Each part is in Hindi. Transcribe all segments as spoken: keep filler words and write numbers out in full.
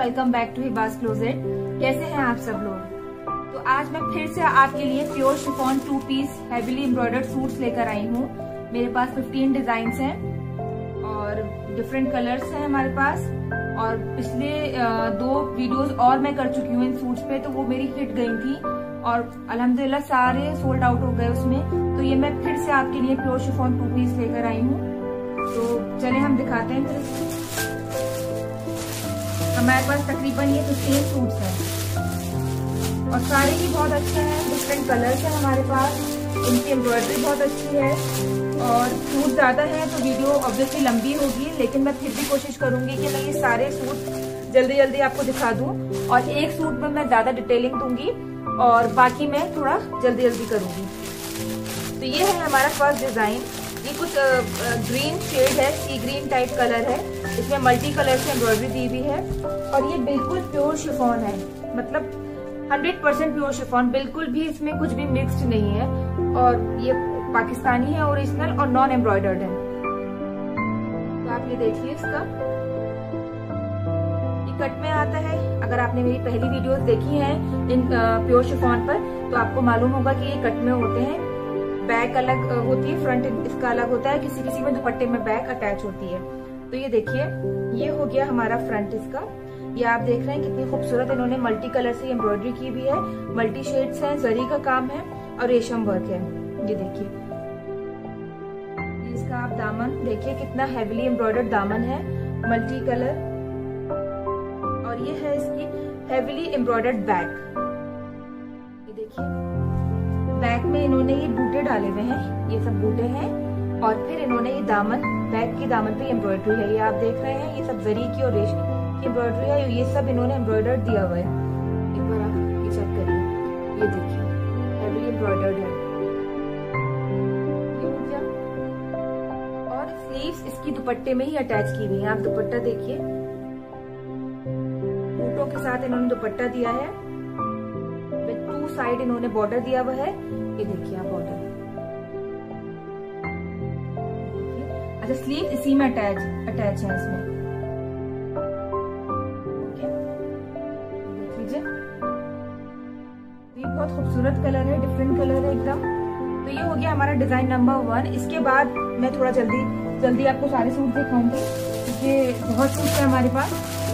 Welcome back to Hiba's closet. कैसे हैं आप सब लोग। तो आज मैं फिर से आपके लिए pure chiffon two piece heavily embroidered suits लेकर आई हूँ। मेरे पास पंद्रह डिजाइन हैं और डिफरेंट कलर्स हैं हमारे पास। और पिछले दो वीडियोस और मैं कर चुकी हूँ इन सूट्स पे, तो वो मेरी हिट गई थी और अल्हम्दुलिल्लाह सारे सोल्ड आउट हो गए उसमें। तो ये मैं फिर से आपके लिए प्योर शिफॉन टू पीस लेकर आई हूँ। तो चले हम दिखाते हैं। फिर हमारे पास तकरीबन ये फिफ्टीन सूट्स हैं और सारे ही बहुत अच्छे हैं। डिफरेंट कलर्स हैं हमारे पास, इनकी एम्ब्रॉयडरी बहुत अच्छी है। और सूट ज्यादा है तो वीडियो ऑब्वियसली लंबी होगी, लेकिन मैं फिर भी कोशिश करूंगी कि मैं ये सारे सूट जल्दी जल्दी आपको दिखा दूं। और एक सूट में मैं ज्यादा डिटेलिंग दूंगी और बाकी मैं थोड़ा जल्दी जल्दी करूंगी। तो ये है हमारा फर्स्ट डिजाइन। ये कुछ ग्रीन शेड है, सी ग्रीन टाइप कलर है। इसमें मल्टी कलर से एम्ब्रॉयडरी दी हुई है और ये बिल्कुल प्योर शिफॉन है, मतलब हंड्रेड परसेंट प्योर शिफॉन, बिल्कुल भी इसमें कुछ भी मिक्स्ड नहीं है। और ये पाकिस्तानी है ओरिजिनल और नॉन एम्ब्रॉयडर्ड है। तो आप ये देखिए, इसका ये कट में आता है। अगर आपने मेरी पहली वीडियोस देखी हैं इन प्योर शिफॉन पर, तो आपको मालूम होगा कि ये कट में होते हैं। बैक अलग होती है, फ्रंट इसका अलग होता है। किसी किसी में दुपट्टे में बैक अटैच होती है। तो ये देखिए, ये हो गया हमारा फ्रंट इसका। ये आप देख रहे हैं कितनी खूबसूरत इन्होंने मल्टी कलर से एम्ब्रॉयडरी की हुई है। मल्टी शेड्स हैं, जरी का काम है और रेशम वर्क है। ये देखिए, इसका आप दामन देखिए, कितना हैवीली एम्ब्रॉयडर्ड दामन है, मल्टी कलर। और ये है इसकी हैवीली एम्ब्रॉयडर्ड बैक। ये देखिए, बैक में इन्होंने ये बूटे डाले हुए हैं, ये सब बूटे हैं। और फिर इन्होंने ये दामन, बैक की दामन पे एम्ब्रॉयडरी है, ये आप देख रहे हैं। ये सब जरी की और रेशम की एम्ब्रॉयडरी है। ये सब इन्होंने एम्ब्रॉयडर्ड दिया हुआ है। एक बार आप ये चेक करिए, ये देखिए हैवीली एम्ब्रॉयडर्ड है। ये हो गया। और स्लीव्स इसकी दुपट्टे में ही अटैच की हुई है। आप दुपट्टा देखिए, बूटों के साथ इन्होंने दुपट्टा दिया है। विद टू साइड इन्होंने बॉर्डर दिया हुआ है। ये देखिए आप बॉर्डर। अच्छा, स्लीव इसी में अटैच अटैच है इसमें। ओके, देख लीजिए, ये बहुत खूबसूरत कलर है, डिफरेंट कलर है एकदम। तो ये हो गया हमारा डिजाइन नंबर वन। इसके बाद मैं थोड़ा जल्दी जल्दी आपको सारे सूट दिखाऊंगी, क्योंकि बहुत सूट है हमारे पास।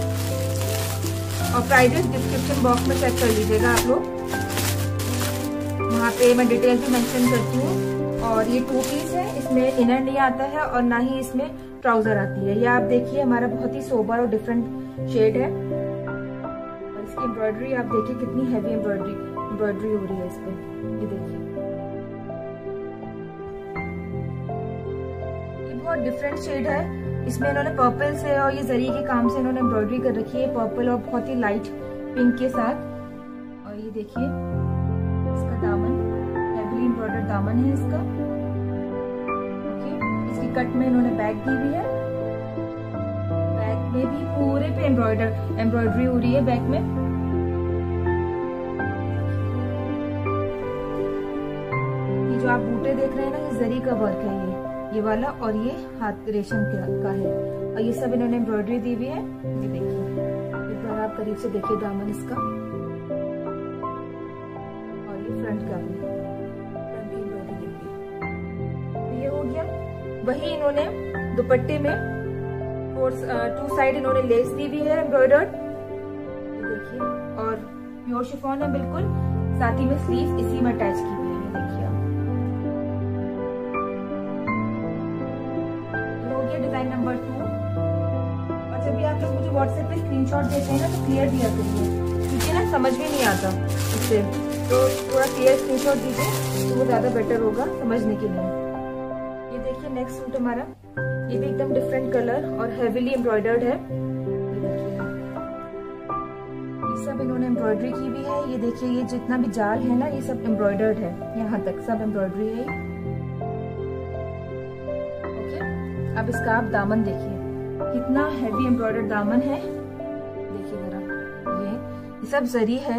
और प्राइजेस डिस्क्रिप्शन बॉक्स में चेक कर लीजिएगा आप लोग, वहाँ पे मैं डिटेल भी मेंशन करती हूँ। और ये टू पीस है, इसमें इनर नहीं आता है और ना ही इसमें ट्राउजर आती है। ये आप देखिए, हमारा बहुत ही सोबर और डिफरेंट शेड है। और इसकी एम्ब्रॉयडरी आप देखिए, कितनी हैवी एम्ब्रॉयडरी एम्ब्रॉयडरी हो रही है इस पे। ये देखिए, ये बहुत डिफरेंट शेड है। इसमें इन्होंने पर्पल से और ये जरी के काम से इन्होंने एम्ब्रॉयडरी कर रखी है, पर्पल और बहुत ही लाइट पिंक के साथ। और ये देखिए, इसका दामन हैवीली एम्ब्रॉयडर्ड दामन है इसका। ओके, इसकी कट में इन्होंने बैक दी हुई है। बैक में भी पूरे पे एम्ब्रॉयडर एम्ब्रॉयडरी हो रही है बैक में। ये जो आप बूटे देख रहे हैं ना, ये जरी का वर्क है, ये ये वाला। और ये हाथ रेशम का है। और ये सब इन्होंने एम्ब्रॉयडरी दी हुई है। ये देखिए, एक बार आप करीब से देखिए दामन इसका। और ये फ्रंट का भी, फ्रंट की एम्ब्रॉयडरी देखिए। तो ये हो गया। वही इन्होंने दुपट्टे में टू साइड इन्होंने लेस दी हुई है एम्ब्रॉयडर्ड, देखिए। और प्योर शिफॉन है बिल्कुल, साथ ही में स्लीव इसी में अटैच की हुई है। ये देखिए आप, ये हो गया डिजाइन नंबर टू। और जब भी आप लोग मुझे व्हाट्सएप पे स्क्रीनशॉट देते हैं ना, तो क्लियर दिया करिए, क्योंकि ना समझ भी नहीं आता इससे। तो थोड़ा क्लियर स्क्रीनशॉट दीजिए तो वो ज्यादा बेटर होगा समझने के लिए। ये देखिए नेक्स्ट सूट हमारा, ये भी एकदम डिफरेंट कलर और हैवीली एम्ब्रॉयडर्ड है। ये देखिए, ये सब इन्होंने एम्ब्रॉयडरी की हुई है। ये देखिए, ये जितना भी जाल है ना, ये सब एम्ब्रॉयडर्ड है, यहाँ तक सब एम्ब्रॉयडरी है। ओके, अब इसका आप दामन देखिए, कितना हैवी एम्ब्रॉयडर्ड दामन है। देखिए जरा, ये ये सब जरी है।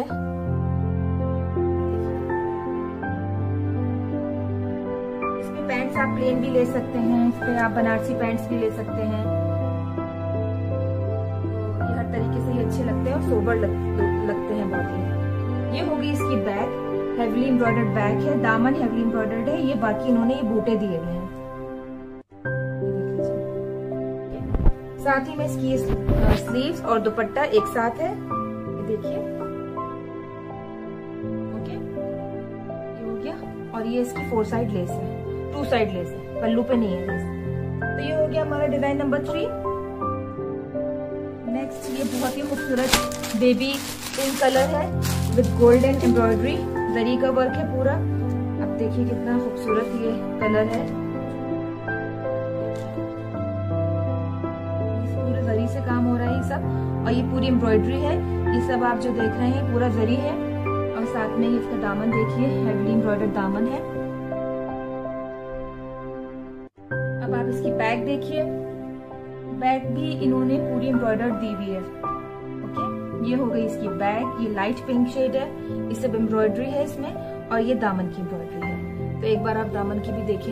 इसमें पैंट्स आप प्लेन भी ले सकते हैं, इस पे आप बनारसी पैंट्स भी ले सकते हैं। तो ये हर तरीके से ये अच्छे लगते हैं और सोबर लग, लगते हैं बहुत ही। ये होगी इसकी बैक, हेवीली एम्ब्रॉयडर्ड बैक है, दामन हेवीली एम्ब्रॉयडर्ड है। ये बाकी इन्होंने ये बूटे दिए हुए हैं। साथ ही में इसकी स्लीव्स और दुपट्टा एक साथ है, ये देखिए। ओके, ये हो गया। और ये इसकी फोर साइड लेस है, टू साइड लेस है, पल्लू पे नहीं है लेस। तो ये हो गया हमारा डिजाइन नंबर थ्री। नेक्स्ट ये बहुत ही खूबसूरत बेबी पिंक कलर है विद गोल्डन एम्ब्रॉयडरी, जरी का वर्क है पूरा। अब देखिए कितना खूबसूरत ये कलर है, पूरे जरी से काम हो रहा है ये सब। और ये पूरी एम्ब्रॉयडरी है, ये सब आप जो देख रहे हैं पूरा जरी है। और साथ में इसका दामन देखिए, हेवीली एम्ब्रॉयडर्ड दामन है। अब आप इसकी बैक देखिए, बैक भी इन्होंने पूरी एम्ब्रॉयडर्ड दी हुई है। ओके, ये हो गई इसकी बैक, ये लाइट पिंक शेड है, ये सब एम्ब्रॉयडरी है इसमें। और ये दामन की एम्ब्रॉयडरी है। तो एक बार आप दामन की भी देखें,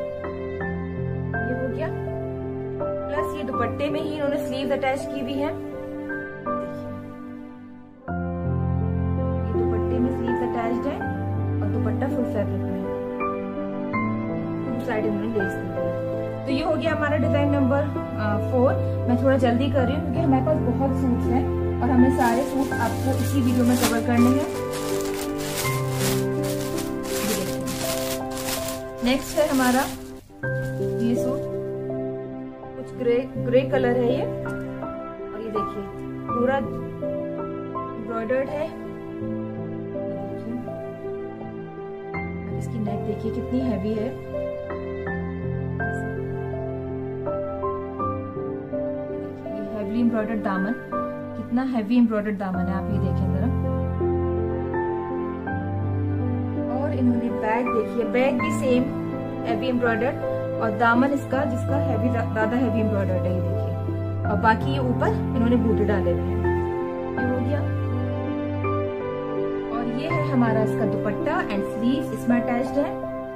ये हो गया। प्लस ये दुपट्टे में ही इन्होंने स्लीव्स अटैच की हुई है, ये दुपट्टे में स्लीव्स अटैच्ड है और दुपट्टा फुल फैब्रिक में, टू साइड इन्होंने लेस दी है। तो ये हो गया हमारा डिजाइन नंबर फोर। मैं थोड़ा जल्दी कर रही हूँ क्योंकि हमारे पास बहुत सूट्स हैं और हमें सारे सूट आपको इसी वीडियो में कवर करने हैं। नेक्स्ट है हमारा ये सूट, कुछ ग्रे ग्रे कलर है ये। और ये देखिए पूरा एम्ब्रॉयडर्ड है। अब इसकी नेक देखिए कितनी हैवी है, हेवीली एम्ब्रॉयडर्ड दामन, कितना हैवी एम्ब्रॉयडर्ड दामन है, आप ये देखें जरा। और इन्होंने बैग देखिए, बैग भी सेम हैवी एम्ब्रॉयडर्ड और दामन इसका जिसका हैवी ज्यादा हैवी एम्ब्रॉयडर्ड है, ये देखिए। और बाकी ये ऊपर इन्होंने बूटे डाले हुए हैं, ये हो गया। और ये है हमारा इसका दुपट्टा एंड स्लीव्स इसमें अटैच्ड है।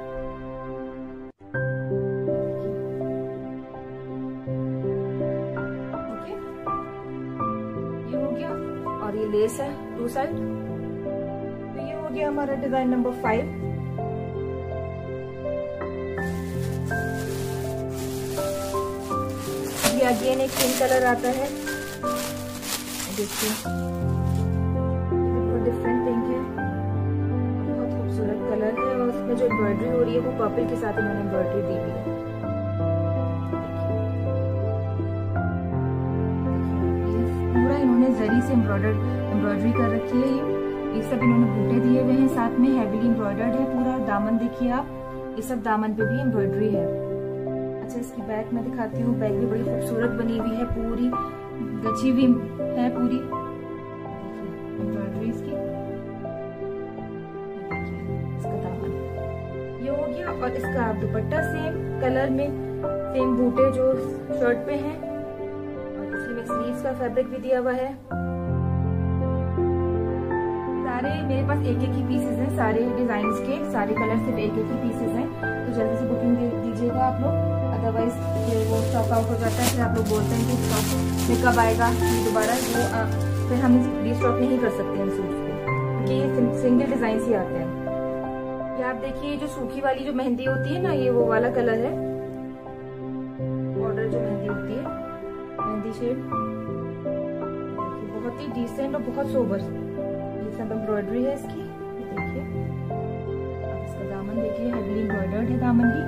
और ये लेस है टू साइड। तो ये हो गया हमारा डिजाइन नंबर फाइव। ये अगेन एक पिंक कलर आता है, देखिए बहुत डिफरेंट पिंक है, बहुत खूबसूरत कलर है। और उसमें जो एम्ब्रॉयडरी हो रही है वो पर्पल के साथ इन्होंने एम्ब्रॉयडरी दी हुई है। पूरा इन्होंने जरी से एम्ब्रॉयडर्ड एम्ब्रॉयडरी कर रखी है। ये ये सब इन्होंने बूटे दिए हुए हैं, साथ में हैवीली एम्ब्रॉयडर्ड है पूरा। दामन देखिए आप, ये सब दामन पे भी एम्ब्रॉयडरी है। अच्छा, इसकी बैक मैं दिखाती हूँ, बैक भी बड़ी खूबसूरत बनी हुई है, पूरी गची हुई है पूरी एम्ब्रॉयडरी इसकी। इसका दामन ये हो गया। और इसका दुपट्टा सेम कलर में, सेम बूटे जो शर्ट पे हैं, स्लीव्स का फैब्रिक भी दिया हुआ है। सारे मेरे पास एक एक ही पीसेस हैं, सारे डिजाइन के सारे कलर सिर्फ एक एक ही पीसेस हैं। तो जल्दी से बुकिंग दे दीजिएगा आप लोग, अदरवाइज वो स्टॉक आउट हो जाता है। फिर आप लोग बोलते हैं कि स्टॉक में कब आएगा ये दोबारा, वो आ, फिर हम रीस्टॉक नहीं कर सकते हैं सूट्स को, क्योंकि ये सिंगल डिजाइन ही आते हैं। ये आप देखिए जो सूखी वाली जो मेहंदी होती है ना, ये वो वाला कलर है, बॉर्डर जो मेहंदी होती है, मेहंदी शेड, बहुत ही डिसेंट और बहुत सोबर। ये सब एम्ब्रॉयडरी है इसकी, देखिए। अब इसका दामन देखिए, हेवीली एम्ब्रॉयडर्ड है दामन भी।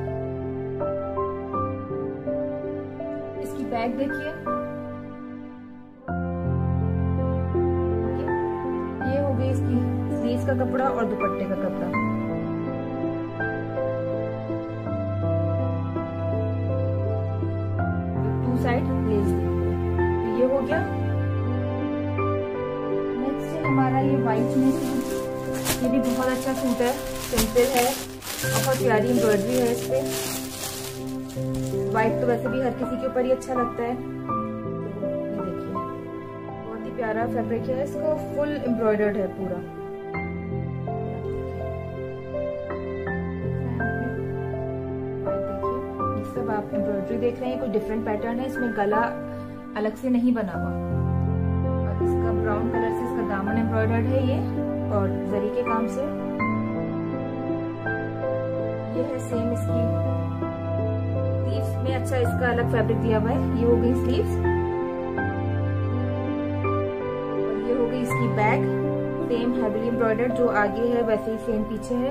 इसकी बैक देखिए, ये हो गई इसकी स्लीव्स का कपड़ा और दुपट्टे का कपड़ा। टू साइड लेस दी, ये हो गया। हमारा ये व्हाइट में सूट, ये भी बहुत अच्छा सूट है, सिंपल है, बहुत प्यारी एम्ब्रॉयडरी है इस पे। व्हाइट तो वैसे भी हर किसी के ऊपर ही अच्छा लगता है। तो ये देखिए बहुत ही प्यारा फैब्रिक है, इसको फुल एम्ब्रॉयडर्ड है पूरा। देखिए ये सब आप एम्ब्रॉयडरी देख रहे हैं, कोई डिफरेंट पैटर्न है इसमें, गला अलग से नहीं बना हुआ। ब्राउन कलर से इसका दामन एम्ब्रॉयडर्ड है ये, और जरी के काम से। ये है सेम इसकी स्लीव्स में, अच्छा इसका अलग फैब्रिक दिया हुआ है। ये हो गई स्लीव्स, और ये हो गई इसकी बैक, सेम हैवीली एम्ब्रॉयडर्ड, जो आगे है वैसे ही सेम पीछे है।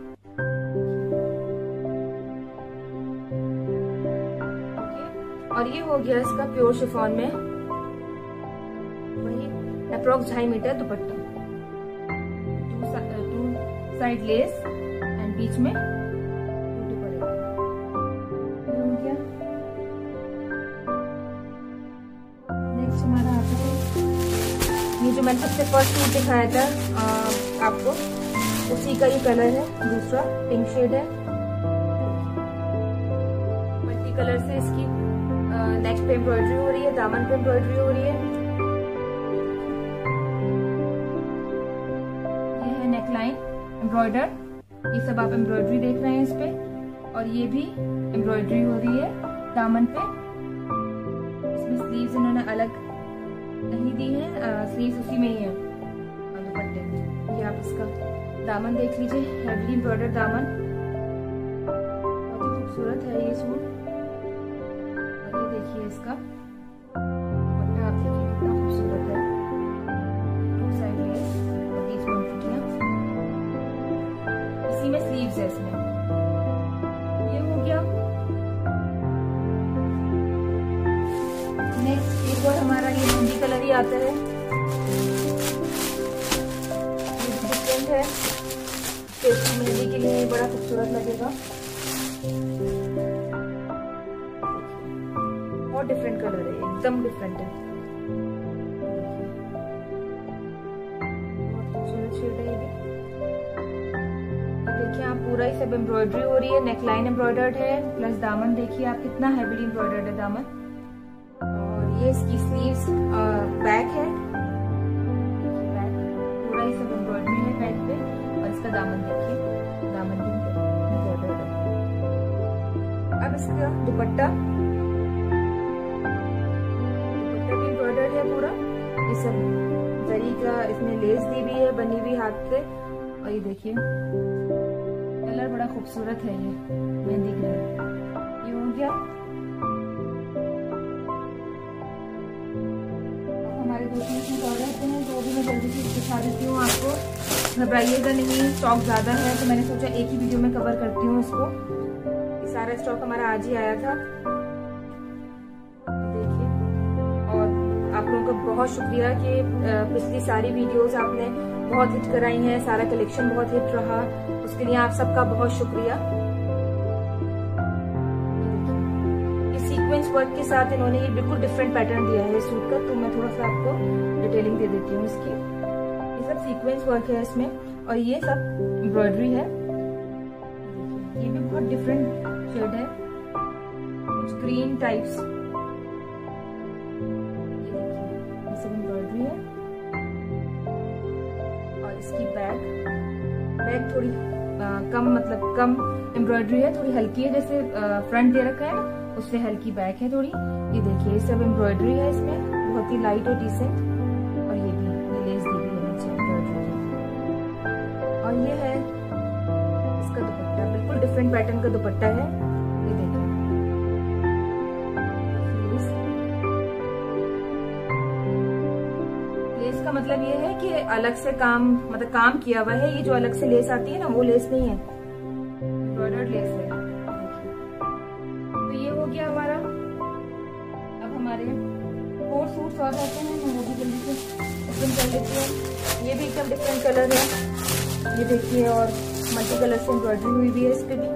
और ये हो गया इसका प्योर शिफॉन में वही अप्रोक्स ढाई metre dupatta, two side lace and बीच में नेक्स्ट हमारा आता है ये जो मैंने सबसे फर्स्ट सूट दिखाया था आ, आपको, उसी का ये कलर है, दूसरा पिंक शेड है। मल्टी कलर से इसकी नेक पे एम्ब्रॉयडरी हो रही है, दामन पे एम्ब्रॉयडरी हो रही है। ये है नेक लाइन एम्ब्रॉयडर, ये सब आप एम्ब्रॉयडरी देख रहे हैं इस पे, और ये भी एम्ब्रॉयडरी हो रही है दामन पे। इसमें स्लीव्स इन्होंने अलग नहीं दी है, स्लीव्स उसी में ही है दुपट्टे में। ये आप इसका दामन देख लीजिए, हैवी एम्ब्रॉयडर दामन, बहुत ही खूबसूरत है ये सूट। देखिए इसका दुपट्टा, आप देखिए कितना खूबसूरत है, टू साइड लेस और बीच में फुटियां, इसी में स्लीव्स है इसमें। ये हो गया। नेक्स्ट एक और हमारा ये मेहंदी कलर ही आता है, डिफरेंट है, मेहंदी के लिए बड़ा खूबसूरत लगेगा। बहुत डिफरेंट कलर है, एकदम डिफरेंट है, बहुत खूबसूरत शेड है ये भी। देखिए आप पूरा ही सब एम्ब्रॉयडरी हो रही है, नेकलाइन एम्ब्रॉयडर्ड है, प्लस दामन देखिए आप कितना हैवीली एम्ब्रॉयडर्ड है दामन। और ये इसकी स्लीव्स बैक है, बैक पूरा ही सब एम्ब्रॉयडरी है बैक पे, और इसका दामन देखिए, दामन भी एम्ब्रॉयडर्ड है। अब इसका दुपट्टा है पूरा, ये सब जरी का, इसमें लेस दी हुई है बनी हुई हाथ से, और ये देखिए कलर बड़ा खूबसूरत है, ये मेहंदी कलर। ये हो गया हमारे दो तीन सूट और रहते हैं, जो भी मैं जल्दी से दिखा देती हूँ आपको, घबराइएगा नहीं, स्टॉक ज्यादा है तो मैंने सोचा एक ही वीडियो में कवर करती हूँ इसको। ये सारा स्टॉक हमारा आज ही आया था। आप लोगों का बहुत शुक्रिया कि पिछली सारी वीडियोस आपने बहुत हिट कराई हैं, सारा कलेक्शन बहुत हिट रहा, उसके लिए आप सबका बहुत शुक्रिया। ये सीक्वेंस वर्क के साथ इन्होंने ये बिल्कुल डिफरेंट पैटर्न दिया है सूट का, तो मैं थोड़ा सा आपको डिटेलिंग दे देती हूँ इसकी। ये सब सीक्वेंस वर्क है इसमें, और ये सब एम्ब्रॉयडरी है। ये भी बहुत डिफरेंट शेड है, कुछ ग्रीन टाइप्स, एम्ब्रॉयडरी है। और इसकी बैक बैक थोड़ी आ, कम, मतलब कम एम्ब्रॉयडरी है, थोड़ी हल्की है, जैसे फ्रंट दे रखा है ना उससे हल्की बैक है थोड़ी। ये देखिए सब एम्ब्रॉयडरी है इसमें, बहुत ही लाइट और डिसेंट, और ये भी ये लेस दी हुई है नीचे एम्ब्रॉयडरी। और ये है इसका दुपट्टा, बिल्कुल डिफरेंट पैटर्न का दुपट्टा है। ये देखिए लेस का मतलब ये है कि अलग से काम, मतलब काम किया हुआ है, ये जो अलग से लेस आती है ना वो लेस नहीं है, एम्ब्रॉयडर्ड लेस है। तो ये हो गया हमारा। अब हमारे फोर सूट्स और रहते हैं, मैं वो भी जल्दी से ओपन कर लेती हूँ। ये भी एकदम डिफरेंट कलर है, ये देखिए, और मल्टी कलर से एम्ब्रॉयडरी हुई भी है इस पे भी।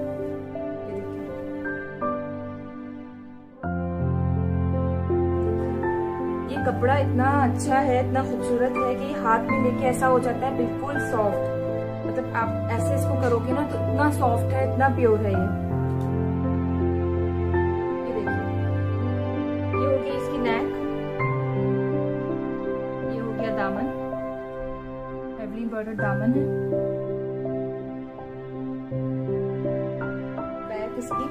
कपड़ा इतना अच्छा है, इतना खूबसूरत है कि हाथ में लेके ऐसा हो जाता है बिल्कुल सॉफ्ट, मतलब आप ऐसे इसको करोगे ना तो इतना सॉफ्ट है, इतना प्योर है ये। ये देखिए, ये हो गई इसकी नेक, ये हो गया दामन, हेवली एम्ब्रॉयडर्ड दामन है। बैक इसकी,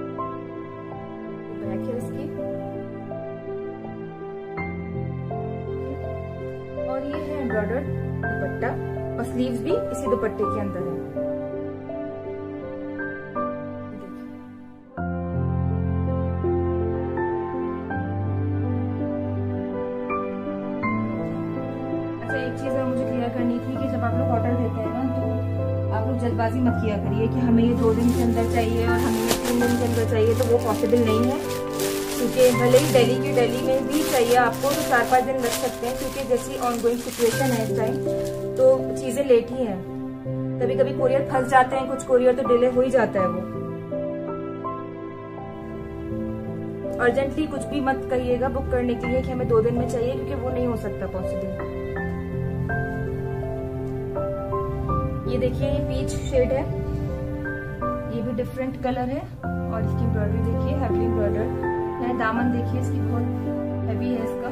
बैक है इसकी, दुपट्टा और स्लीव्स भी इसी दुपट्टे के अंदर है। अच्छा, एक चीज मुझे क्लियर करनी थी कि जब आप लोग ऑर्डर देते हैं ना, तो आप लोग जल्दबाजी मत किया करिए कि हमें ये दो दिन के अंदर चाहिए और हमें ये तीन दिन के अंदर चाहिए, तो वो पॉसिबल नहीं है। क्योंकि भले ही दिल्ली की दिल्ली में भी चाहिए आपको तो चार पाँच दिन लग सकते हैं, क्योंकि जैसी ऑनगोइंग सिचुएशन है इस टाइम, तो चीजें लेट ही हैं। कभी कभी कोरियर फंस जाते हैं, कुछ कोरियर तो डिले हो ही जाता है। वो अर्जेंटली कुछ भी मत कहिएगा बुक करने के लिए कि हमें दो दिन में चाहिए, क्योंकि वो नहीं हो सकता पॉसिबल। ये देखिए, ये पीच शेड है, ये भी डिफरेंट कलर है और इसकी एम्ब्रॉयडरी देखिए, हैवी एम्ब्रॉयडर्ड है। दामन देखिए इसकी बहुत हैवी है, इसका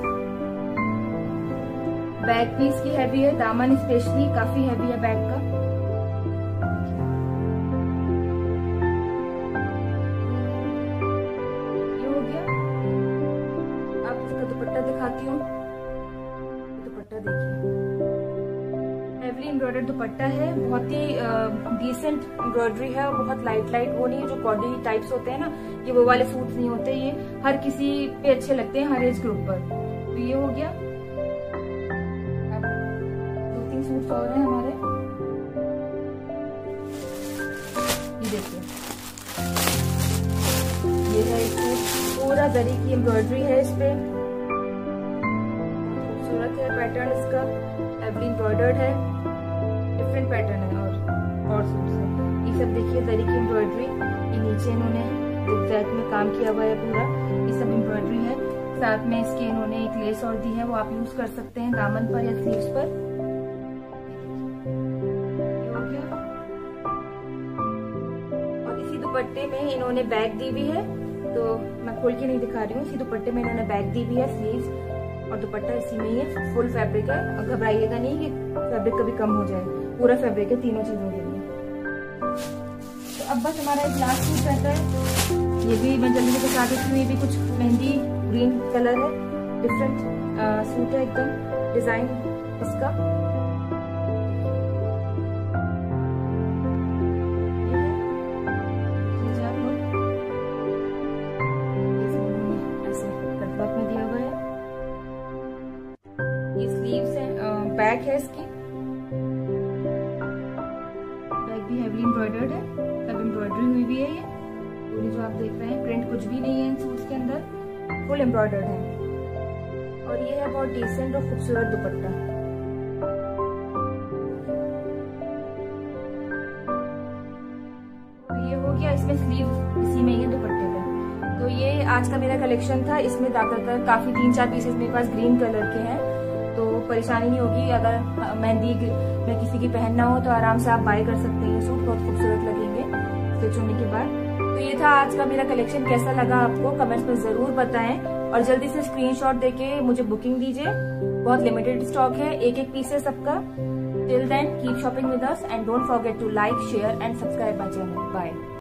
बैक भी इसकी हैवी है, दामन स्पेशली काफी हैवी है बैक का। ये हो गया। अब इसका दुपट्टा दिखाती हूँ। दुपट्टा देखिए, हैवी एम्ब्रॉयडर्ड दुपट्टा है, बहुत ही डिसेंट एम्ब्रॉयडरी है और बहुत लाइट लाइट, वो नहीं है जो कॉडी टाइप्स होते हैं ना, ये वो वाले सूट नहीं होते। ये हर किसी पे अच्छे लगते हैं, हर एज ग्रुप पर। तो ये हो गया। अब दो तीन सूट और हैं हमारे, ये देखिए, ये है इसमें पूरा जरी की एम्ब्रॉयडरी है, इस पे खूबसूरत है पैटर्न इसका, हैवी एम्ब्रॉयडर्ड है, डिफरेंट पैटर्न है और और सूट है। ये सब देखिए जरी की एम्ब्रॉयडरी, ये नीचे इन्होंने ज़िगज़ैग में काम किया हुआ है पूरा, ये सब एम्ब्रॉयडरी है। साथ में इसके इन्होंने एक लेस और दी है, वो आप यूज कर सकते हैं दामन पर या स्लीव्स पर। ये हो गया। और इसी दुपट्टे में इन्होंने बैग दी हुई है, तो मैं खोल के नहीं दिखा रही हूँ। इसी दुपट्टे में इन्होंने बैग दी हुई है, स्लीव्स और दुपट्टा इसी में ही है। फुल फैब्रिक है और घबराइएगा नहीं कि फैब्रिक कभी कम हो जाए, पूरा फैब्रिक है तीनों चीजों के लिए। तो अब बस हमारा एक लास्ट सूट रहता है, ये भी मैं जल्दी से बता देती हूँ। ये भी कुछ मेहंदी ग्रीन कलर है, डिफरेंट सूट है एकदम, डिजाइन इसका ये है। ऐसे कटवर्क में दिया हुआ है, ये स्लीव्स है, बैक है इसकी, बैक भी हैवी एम्ब्रॉयडर्ड है, सब एम्ब्रॉयडरी हुई भी है। ये पूरी जो आप देख रहे हैं, प्रिंट कुछ भी नहीं है इन सूट्स के अंदर, फुल एम्ब्रॉयडर्ड है। और ये है बहुत डिसेंट और खूबसूरत दुपट्टा। तो ये हो गया, इसमें स्लीव इसी में ही है दुपट्टे पे। तो ये आज का मेरा कलेक्शन था, इसमें ज्यादातर काफी तीन चार पीसेस मेरे पास ग्रीन कलर के हैं, तो परेशानी नहीं होगी। अगर मेहंदी में किसी की पहनना हो तो आराम से आप बाय कर सकते हैं। सूट बहुत खूबसूरत लगेंगे स्टिच होने के बाद। तो ये था आज का मेरा कलेक्शन, कैसा लगा आपको कमेंट्स में जरूर बताएं और जल्दी से स्क्रीनशॉट देके मुझे बुकिंग दीजिए। बहुत लिमिटेड स्टॉक है, एक एक पीस है सबका। Till then keep shopping with us and don't forget to like, share and subscribe my channel. Bye.